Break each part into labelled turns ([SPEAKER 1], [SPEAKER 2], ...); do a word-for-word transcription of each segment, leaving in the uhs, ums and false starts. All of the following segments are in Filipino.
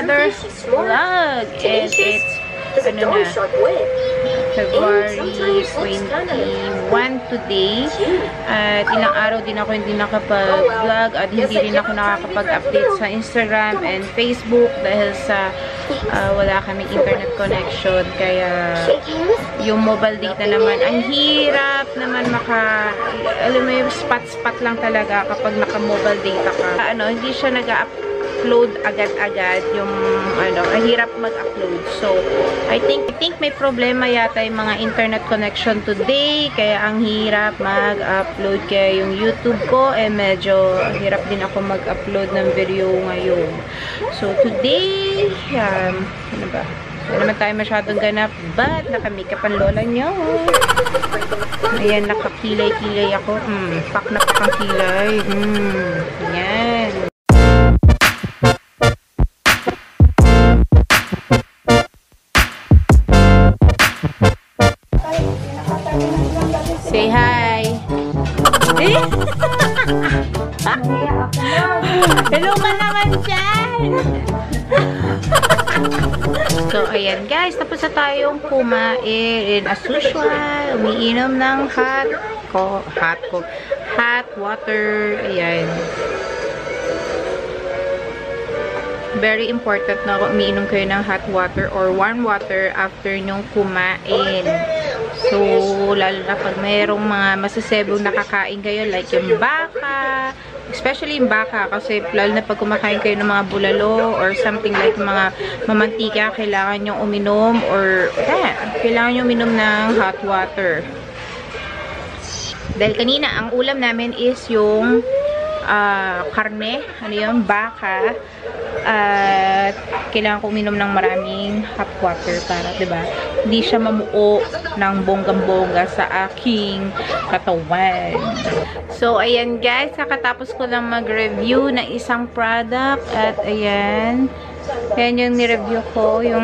[SPEAKER 1] another vlog. And it's, ano na, February twenty-one today. At ilang araw din ako hindi nakapag-vlog at hindi rin ako nakakapag-update sa Instagram and Facebook dahil sa uh, wala kaming internet connection. Kaya yung mobile data naman, ang hirap naman maka, alam mo yung spot-spot lang talaga kapag naka-mobile data ka. Ano, hindi siya nag-upload upload agad-agad yung ano, ang hirap mag-upload. So, I think I think may problema yata yung mga internet connection today, kaya ang hirap mag-upload. Kaya yung YouTube ko, eh medyo hirap din ako mag-upload ng video ngayon. So, today, um, ano ba? Wala naman tayo masyadong ganap, but naka-makeup ang lola nyo. Ayan, nakakilay-kilay ako. Hmm, pak na pak ang kilay. Hmm, yan. Say hi. Eh? Hello ka naman dyan. So, ayan guys. Tapos na tayong kumain. As usual, umiinom ng hot ko, hot ko, hot water. Ayan. Very important na umiinom kayo ng hot water or warm water after nyong kumain. So, lalo na pag mayroong mga masasebong nakakain kayo, like yung baka, especially yung baka, kasi lalo na pag kumakain kayo ng mga bulalo or something like mga mamantika, kailangan nyo uminom or, eh, kailangan nyo uminom ng hot water. Dahil kanina, ang ulam namin is yung uh, karne, ano yung baka, at uh, kailangan ko uminom ng maraming hot water para, diba, hindi siya mamuo ng bonggang-bongga sa aking katawan. So, ayan guys, kakatapos ko lang mag-review ng isang product at ayan, ayan yung ni-review ko, yung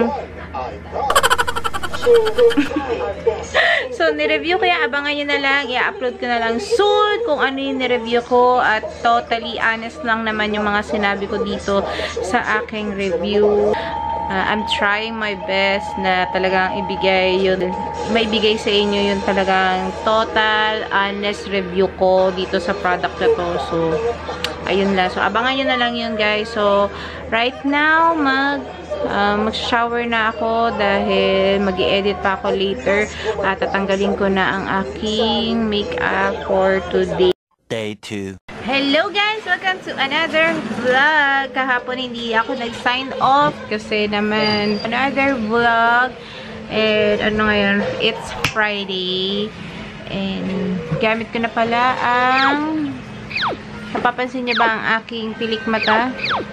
[SPEAKER 1] so, ni-review ko yan. Abangan nyo na lang. I-upload ko na lang soon kung ano yung ni-review ko. At totally honest lang naman yung mga sinabi ko dito sa aking review. Uh, I'm trying my best na talagang ibigay yun. Maibigay sa inyo yung talagang total honest review ko dito sa product na to. So, ayun lang. So, abangan nyo na lang yun guys. So, right now, mag Uh, mag-shower na ako dahil mag-i-edit pa ako later at tatanggalin ko na ang aking makeup for today.
[SPEAKER 2] Day two.
[SPEAKER 1] Hello guys! Welcome to another vlog. Kahapon hindi ako nag-sign off kasi naman another vlog. And ano ngayon? It's Friday. And gamit ko na pala ang, napapansin niyo ba ang aking pilik mata?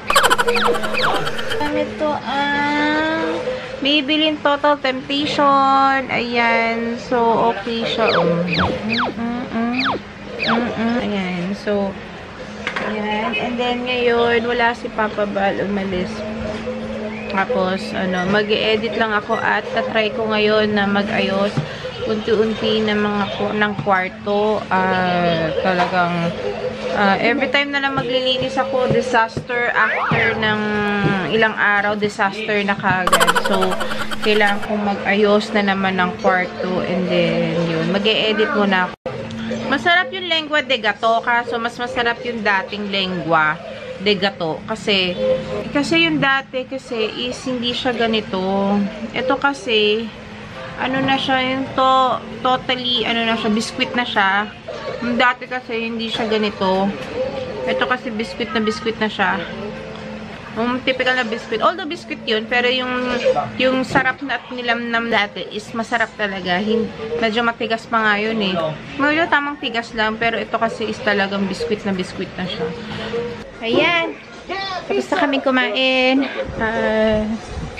[SPEAKER 1] Ito ang Maybelline Total Temptation. Ayan. So, okay siya. Oh. Mm -mm -mm. Mm -mm. Ayan. So, ayan. And then, ngayon, wala si Papa Bal. Umalis. Tapos, ano, mag-e-edit lang ako at tatry ko ngayon na mag-ayos unti-unti ng mga ng kwarto. Uh, talagang uh, every time na lang maglilinis ako, disaster after ng ilang araw, disaster na kagad. So, kailangan kong mag-ayos na naman ng kwarto and then yun, mag-e-edit muna ako. Masarap yung lengua de gato, kaso mas masarap yung dating lengua de gato kasi kasi yung dati kasi is hindi siya ganito. Ito kasi ano na siya, yung to, totally, ano na siya, biskwit na siya. Yung dati kasi, hindi siya ganito. Ito kasi, biskwit na biskwit na siya. Yung typical na biskwit. Although biskwit yun, pero yung, yung sarap na at nilamnam dati is masarap talaga. Hin medyo matigas pa nga yun eh. Medyo tamang tigas lang, pero ito kasi is talagang biskwit na biskwit na siya. Ayan. Tapos na kaming kumain. Ah... Uh,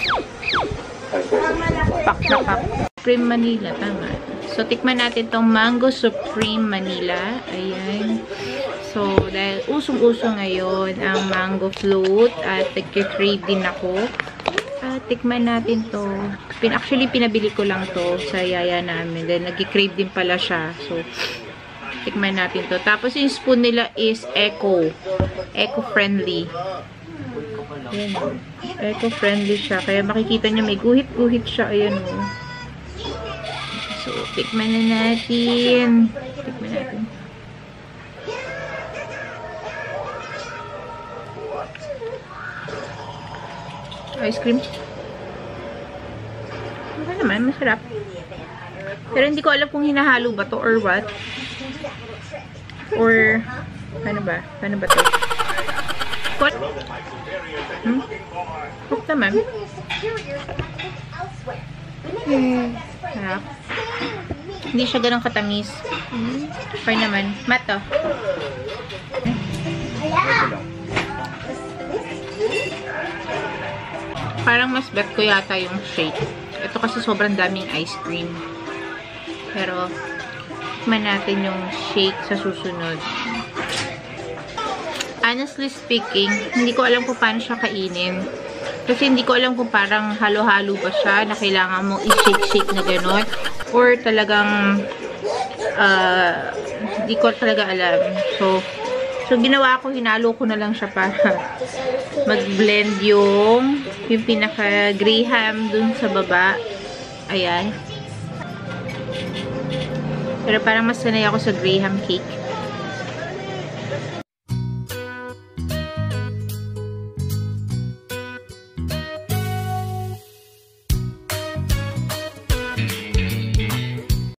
[SPEAKER 1] Pak na pak. Supreme Manila, tama. So, tikman natin tong Mango Supreme Manila. Ayan. So, dahil usong-usong ngayon ang mango float at nagka-crave din ako. At tikman natin to. Pin actually, pinabili ko lang to sa yaya namin. Dahil nag-crave din pala siya. So, tikman natin to. Tapos, yung spoon nila is eco. Eco-friendly. Ayan o. Eco-friendly siya. Kaya makikita niyo may guhit-guhit siya. Ayan o. So, tikman na natin. Tikman natin. Ice cream. Okay naman, masarap. Pero hindi ko alam kung hinahalo ba to or what. Or, paano ba? Paano ba to? What? Hmm? Cook naman. Hmm. Sarap. Hindi siya ganun katamis. Hmm. Okay naman. Mato. Parang mas bet ko yata yung shake. Ito kasi sobrang daming ice cream. Pero, tikman natin yung shake sa susunod. Honestly speaking, hindi ko alam kung paano siya kainin. Kasi hindi ko alam kung parang halo-halo ba siya na kailangan mo i-shake-shake na gano'n. Or talagang, uh, hindi ko talaga alam. So, so ginawa ko, hinalo ko na lang siya para mag-blend yung, yung pinaka-graham dun sa baba. Ayan. Pero parang mas sanay ako sa graham cake.